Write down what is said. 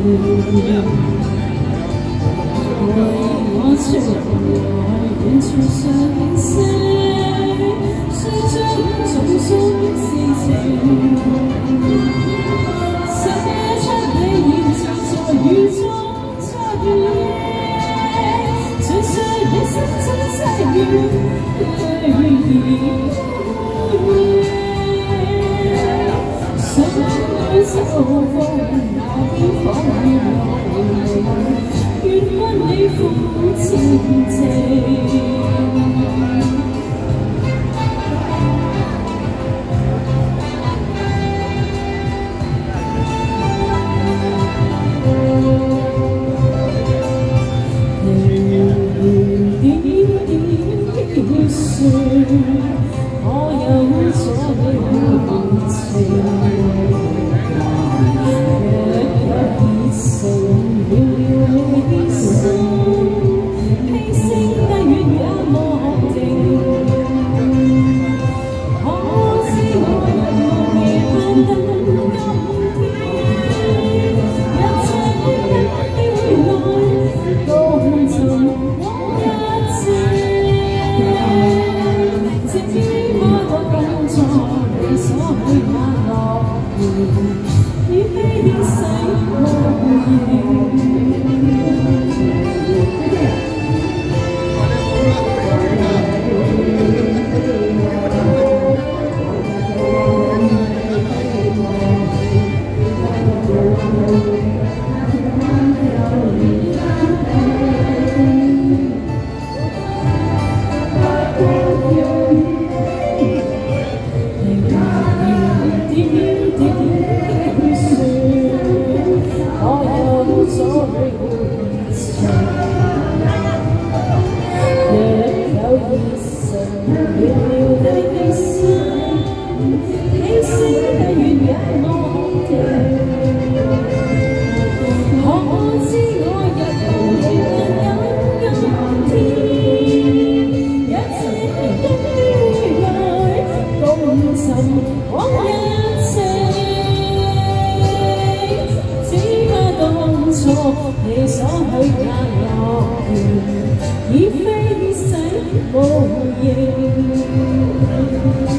为我出來遠處上升，說着種種事情，寫出你現在雨中擦雨，最需你心中際遇，想愛秋風那邊彷如來，願跟你苦前程。我有咗你情，若有熱誠，遙遙犧牲，犧牲得遠也莫停。可知我人無言等今天，一切不因你回來，共尋往日情。你所許下諾言，已非天使無形。你所許下諾言，已非死無形。